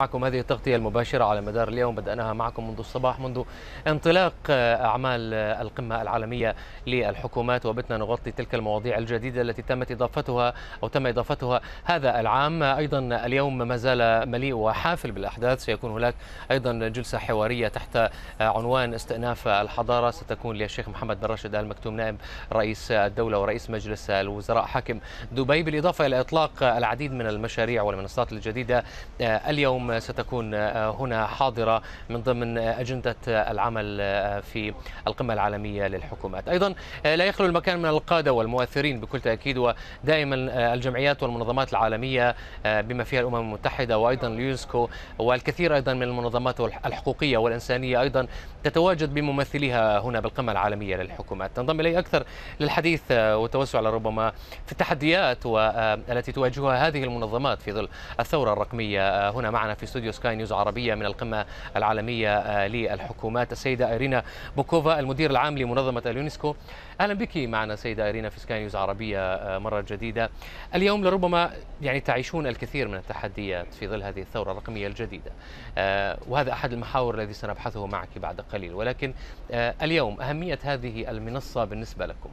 معكم هذه التغطية المباشرة على مدار اليوم، بدأناها معكم منذ الصباح، منذ انطلاق أعمال القمة العالمية للحكومات، وبتنا نغطي تلك المواضيع الجديدة التي تم إضافتها هذا العام. أيضا اليوم ما زال مليء وحافل بالأحداث، سيكون هناك أيضا جلسة حوارية تحت عنوان استئناف الحضارة، ستكون للشيخ محمد بن راشد آل مكتوم نائب رئيس الدولة ورئيس مجلس الوزراء حاكم دبي، بالإضافة إلى إطلاق العديد من المشاريع والمنصات الجديدة. اليوم ستكون هنا حاضرة من ضمن أجندة العمل في القمة العالمية للحكومات. أيضا لا يخلو المكان من القادة والمؤثرين بكل تأكيد، ودائما الجمعيات والمنظمات العالمية بما فيها الأمم المتحدة وأيضا اليونسكو والكثير أيضا من المنظمات الحقوقية والإنسانية أيضا تتواجد بممثليها هنا بالقمة العالمية للحكومات. تنضم إلي أكثر للحديث والتوسع لربما في التحديات التي تواجهها هذه المنظمات في ظل الثورة الرقمية. هنا معنا في استوديو سكاي نيوز عربية من القمة العالمية للحكومات السيدة إيرينا بوكوفا، المدير العام لمنظمة اليونسكو. أهلا بك معنا سيدة إيرينا في سكاي نيوز عربية مرة جديدة. اليوم لربما تعيشون الكثير من التحديات في ظل هذه الثورة الرقمية الجديدة، وهذا أحد المحاور الذي سنبحثه معك بعد قليل، ولكن اليوم أهمية هذه المنصة بالنسبة لكم.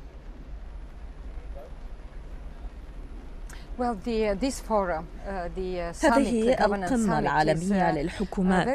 هذه القمة العالمية للحكومات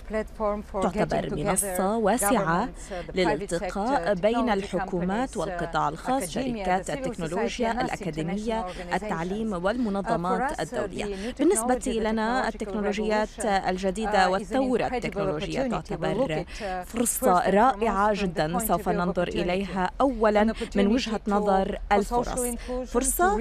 تعتبر منصة واسعة للالتقاء بين الحكومات والقطاع الخاص، شركات التكنولوجيا، الأكاديمية، التعليم والمنظمات الدولية. بالنسبة لنا التكنولوجيات الجديدة والثورة التكنولوجية تعتبر فرصة رائعة جدا، سوف ننظر إليها أولا من وجهة نظر الفرص، فرصة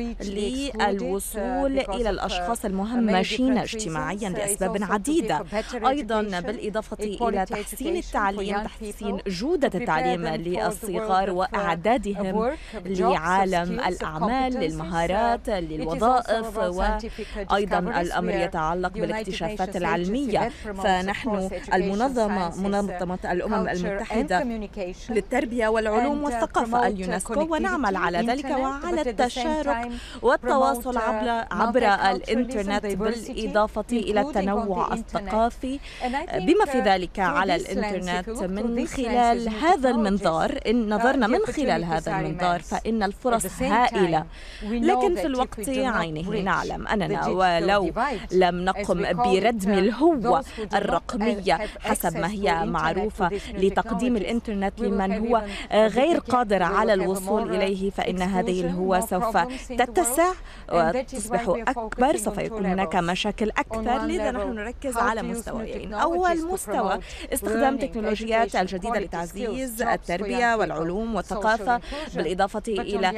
للوصول إلى الأشخاص المهمشين اجتماعيا لأسباب عديدة، أيضا بالإضافة إلى تحسين التعليم، تحسين جودة التعليم للصغار وإعدادهم لعالم الأعمال، للمهارات، للوظائف، وأيضا الأمر يتعلق بالاكتشافات العلمية. فنحن منظمة الأمم المتحدة للتربية والعلوم والثقافة اليونسكو، ونعمل على ذلك وعلى التشارك والتواصل عبر الإنترنت، بالإضافة إلى التنوع الثقافي بما في ذلك على الإنترنت. من خلال هذا المنظار، إن نظرنا من خلال هذا المنظار فإن الفرص هائلة، لكن في الوقت عينه نعلم أننا ولو لم نقم بردم الهوة الرقمية حسب ما هي معروفة لتقديم الإنترنت لمن هو غير قادر على الوصول إليه، فإن هذه الهوة سوف تتسع وتصبح أكبر، سوف يكون هناك مشاكل أكثر. لذا نحن نركز على مستويين. أول مستوى استخدام تكنولوجيات الجديدة لتعزيز التربية والعلوم والثقافة، بالإضافة إلى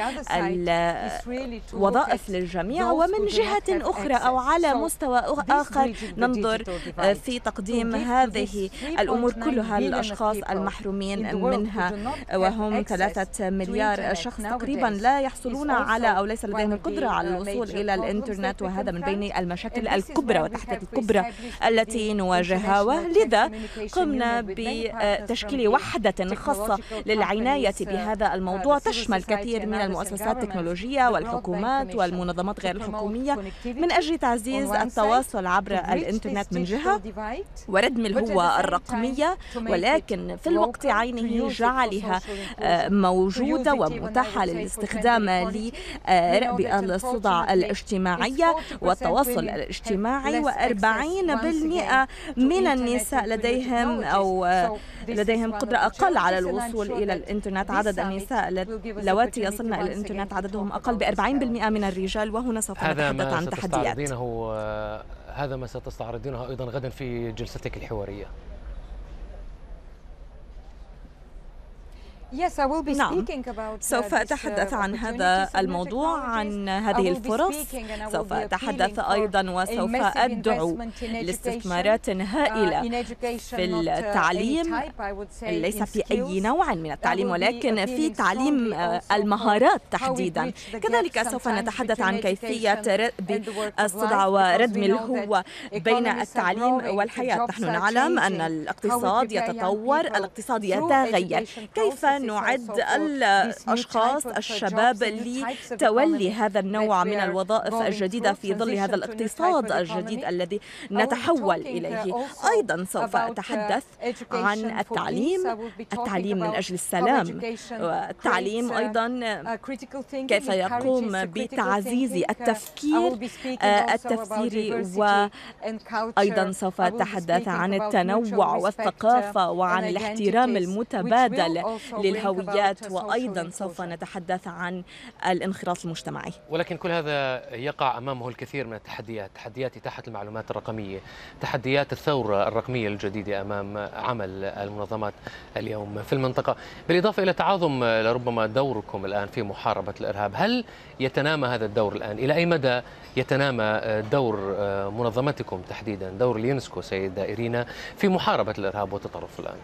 الوظائف للجميع. ومن جهة أخرى أو على مستوى آخر ننظر في تقديم هذه الأمور كلها للأشخاص المحرومين منها، وهم 3 مليار شخص تقريبا لا يحصلون على أو ليس لديهم القدرة على الوصول إلى الإنترنت، وهذا من بين المشاكل الكبرى والتحديات الكبرى التي نواجهها. ولذا قمنا بتشكيل وحدة خاصة للعناية بهذا الموضوع، تشمل كثير من المؤسسات التكنولوجية والحكومات والمنظمات غير الحكومية، من أجل تعزيز التواصل عبر الإنترنت من جهة وردم الهوة الرقمية، ولكن في الوقت عينه جعلها موجودة ومتاحة للاستخدام لرأب الصدع الاجتماعية والتواصل الاجتماعي. و40% من النساء لديهم قدرة أقل على الوصول إلى الإنترنت. عدد النساء اللواتي يصلن إلى الإنترنت عددهم أقل ب40% من الرجال، وهنا سوف نتحدث عن تحديات. هذا ما ستستعرضينه أيضا غدا في جلستك الحوارية. نعم، سوف أتحدث عن هذا الموضوع، عن هذه الفرص. سوف أتحدث أيضا وسوف أدعو لاستثمارات هائلة في التعليم، ليس في أي نوع من التعليم ولكن في تعليم المهارات تحديدا. كذلك سوف نتحدث عن كيفية رأب الصدع وردم الهوة بين التعليم والحياة. نحن نعلم أن الاقتصاد يتطور، الاقتصاد يتغير، كيف نعد الأشخاص الشباب لتولي هذا النوع من الوظائف الجديدة في ظل هذا الاقتصاد الجديد الذي نتحول إليه. أيضا سوف أتحدث عن التعليم من أجل السلام، والتعليم أيضا كيف يقوم بتعزيز التفكير التفسيري، وأيضا سوف أتحدث عن التنوع والثقافة وعن الاحترام المتبادل للهويات، وأيضا سوف نتحدث عن الانخراط المجتمعي. ولكن كل هذا يقع أمامه الكثير من التحديات، تحديات إتاحة المعلومات الرقمية، تحديات الثورة الرقمية الجديدة أمام عمل المنظمات اليوم في المنطقة، بالإضافة إلى تعاظم لربما دوركم الآن في محاربة الإرهاب. هل يتنامى هذا الدور الآن؟ إلى أي مدى يتنامى دور منظمتكم تحديدا، دور اليونسكو سيدة إيرينا، في محاربة الإرهاب والتطرف الآن؟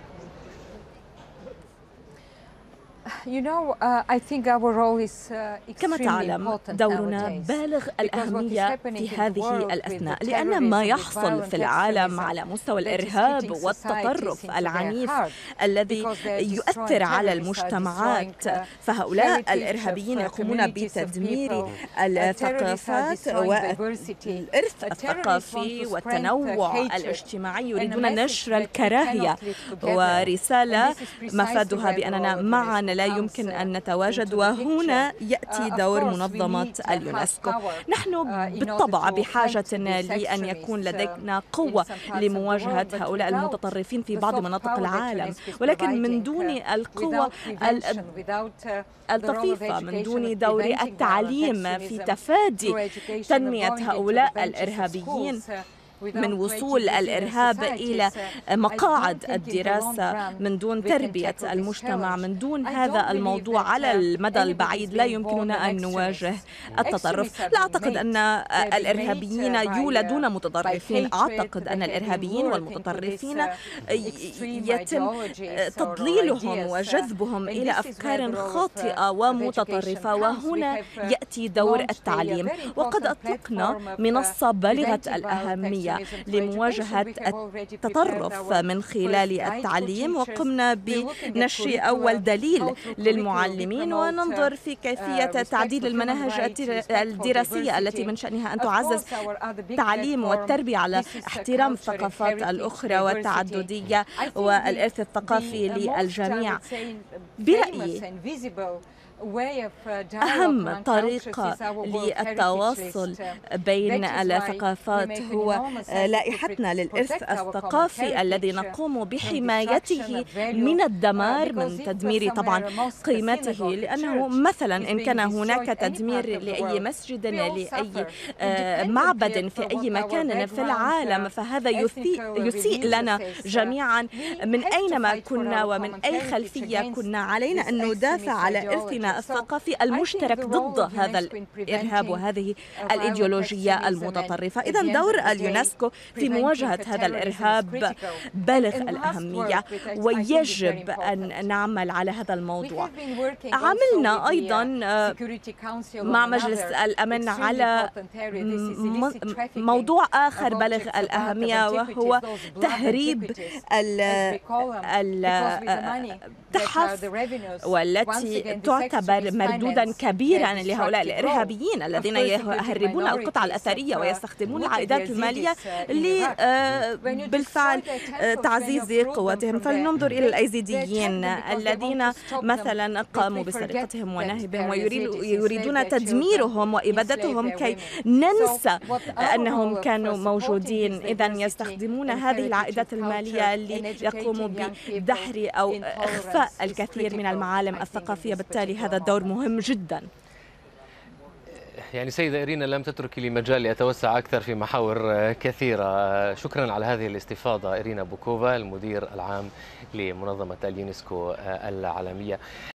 كما تعلم دورنا بالغ الأهمية في هذه الأثناء، لأن ما يحصل في العالم على مستوى الإرهاب والتطرف العنيف الذي يؤثر على المجتمعات، فهؤلاء الإرهابيين يقومون بتدمير الثقافات والإرث الثقافي والتنوع الاجتماعي، يريدون نشر الكراهية، ورسالة مفادها بأننا معا لا يمكن أن نتواجد. وهنا يأتي دور منظمة اليونسكو. نحن بالطبع بحاجة لأن يكون لدينا قوة لمواجهة هؤلاء المتطرفين في بعض مناطق العالم، ولكن من دون القوة الطفيفة، من دون دور التعليم في تفادي تنمية هؤلاء الإرهابيين، من وصول الإرهاب إلى مقاعد الدراسة، من دون تربية المجتمع، من دون هذا الموضوع على المدى البعيد لا يمكننا أن نواجه التطرف. لا أعتقد أن الإرهابيين يولدون متطرفين، أعتقد أن الإرهابيين والمتطرفين يتم تضليلهم وجذبهم إلى أفكار خاطئة ومتطرفة، وهنا يأتي دور التعليم. وقد أطلقنا منصة بالغة الأهمية لمواجهة التطرف من خلال التعليم، وقمنا بنشر أول دليل للمعلمين، وننظر في كيفية تعديل المناهج الدراسية التي من شأنها أن تعزز التعليم والتربية على احترام الثقافات الأخرى والتعددية والإرث الثقافي للجميع. برأيي أهم طريقة للتواصل بين الثقافات هو لائحتنا للإرث الثقافي الذي نقوم بحمايته من الدمار، من تدمير طبعا قيمته، لأنه مثلا إن كان هناك تدمير لأي مسجد، لأي معبد في أي مكان في العالم، فهذا يسيء لنا جميعا من أينما كنا ومن أي خلفية كنا. علينا أن ندافع على إرثنا الثقافي المشترك ضد هذا الإرهاب وهذه الإيديولوجية المتطرفة. إذا دور اليونسكو في مواجهة هذا الإرهاب بالغ الأهمية، ويجب أن نعمل على هذا الموضوع. عملنا أيضا مع مجلس الأمن على موضوع آخر بالغ الأهمية، وهو تهريب التحف، والتي تعتبر مردودا كبيرا لهؤلاء الإرهابيين الذين يهربون القطع الأثرية ويستخدمون العائدات المالية بالفعل تعزيز قوتهم. فلننظر إلى الأيزيديين الذين مثلا قاموا بسرقتهم ونهبهم ويريدون تدميرهم وإبادتهم كي ننسى أنهم كانوا موجودين. إذا يستخدمون هذه العائدات المالية ليقوموا بدحر أو إخفاء الكثير من المعالم الثقافية. بالتالي هذا دور مهم جدا. يعني سيدة إيرينا لم تتركي لي مجال لأتوسع أكثر في محاور كثيرة. شكرا على هذه الاستفاضة إيرينا بوكوفا، المدير العام لمنظمة اليونسكو العالمية.